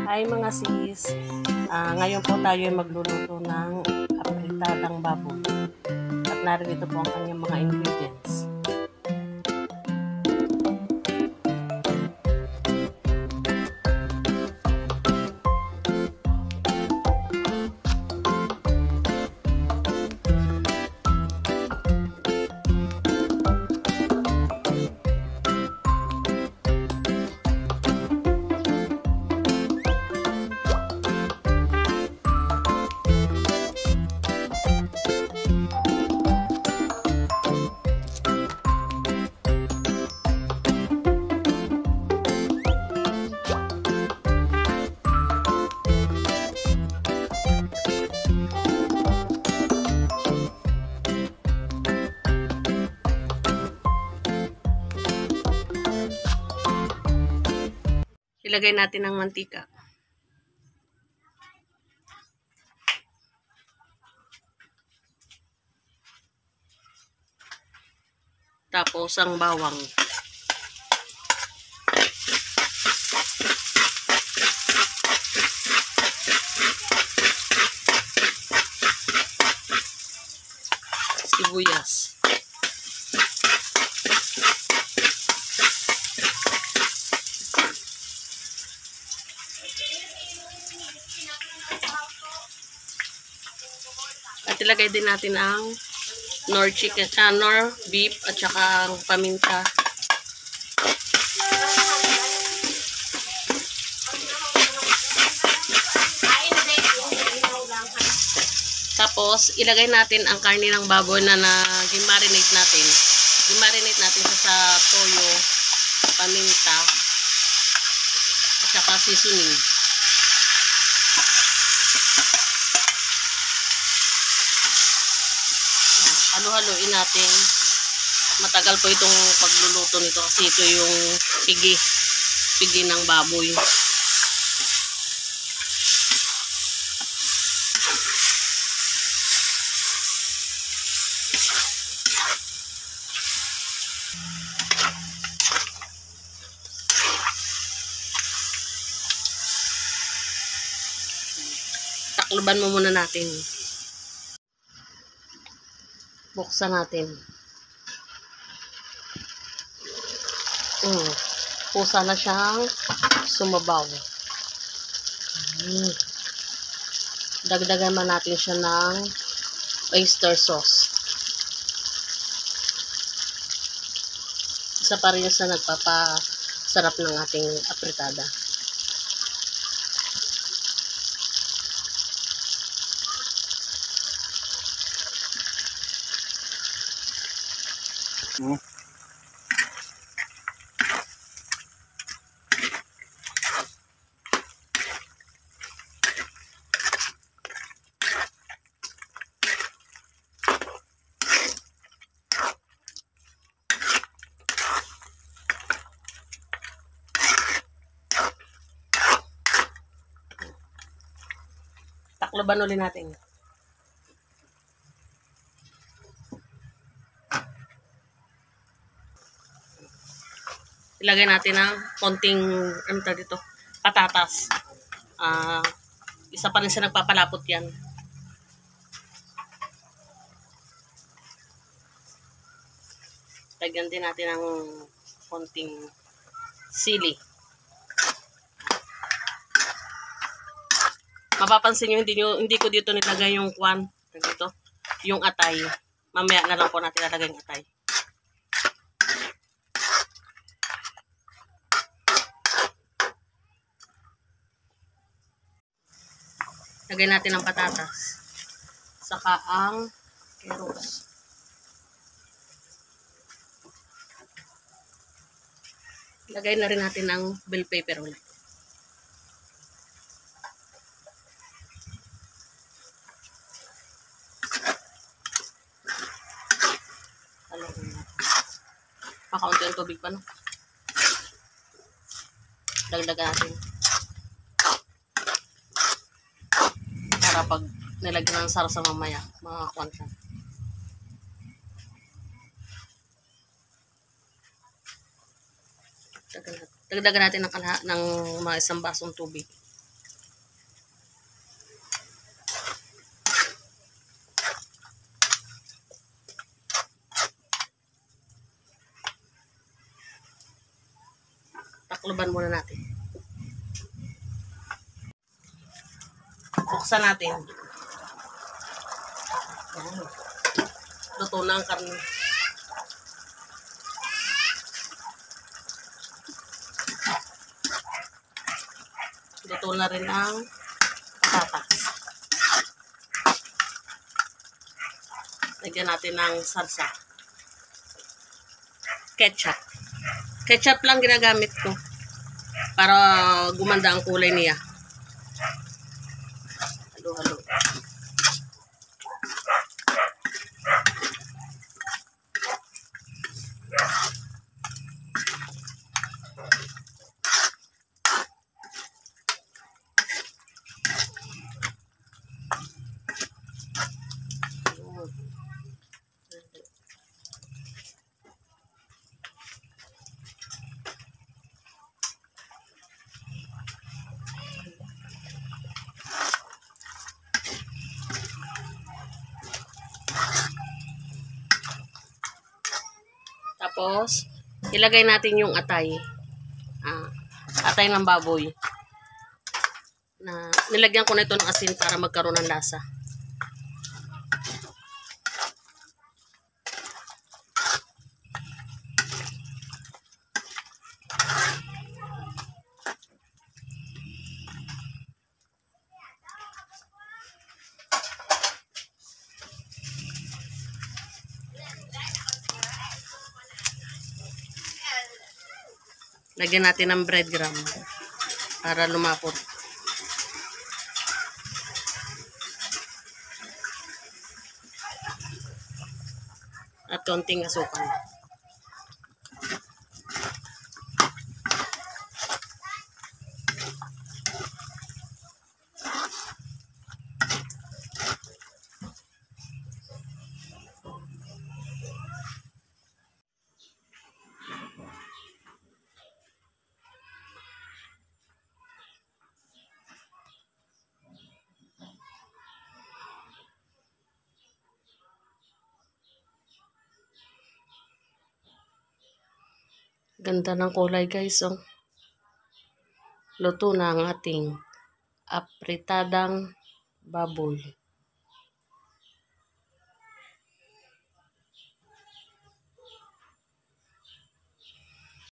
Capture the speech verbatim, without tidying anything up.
Hi mga sis, Ah, ngayon po tayo ay magluluto ng apritadang baboy at narito po ang kanyang mga ingredients. Ilagay natin ang mantika. Tapos ang bawang. Sibuyas. At ilagay din natin ang nor chicken, uh, nor beef at saka ang paminta. Tapos ilagay natin ang karne ng baboy na nag-marinate natin. I-marinate natin sa toyo, paminta at saka seasoning. Halo-haloin natin. Matagal po itong pagluluto nito kasi ito yung pigi. Pigi ng baboy. Takluban mo muna natin. Buksan natin. Mm. Pusa na siyang sumabaw. Mm. Dagdagan man natin siya ng oyster sauce. Isa pa rin sa nagpapasarap ng ating apritada. Hmm. Takloban ulit natin. Ilagay natin ang konting ano dito, patatas. Uh, isa pa rin sa nagpapalapot yan. Lagyan din natin ng konting sili. Mapapansin nyo, hindi, nyo, hindi ko dito nilagay yung kwan. Dito, yung atay. Mamaya na lang po natin nalagay yung atay. Lagay natin ang patatas. Saka ang carrots. Lagay na rin natin ang bell pepper ulit. Makaunti ang tubig pa, no? Dagdagan natin. Para pag nilagyan ng sarsa mamaya, mga kwanta. Dagdagan natin ng, kalha, ng mga isang basong tubig. Takloban muna natin. Buksan natin. Luto na ang karne. Luto na rin ang patatas. Lagyan natin ng salsa. Ketchup. Ketchup lang ginagamit ko para gumanda ang kulay niya. Halo-halo. Tapos, ilagay natin yung atay. Ah, atay ng baboy. Na, nilagyan ko na ito ng asin para magkaroon ng lasa. Lagyan natin ng breadcrumb para lumapot. At konting asukal. Ganda ng kulay guys, oh. Luto na ang ating apritadang baboy.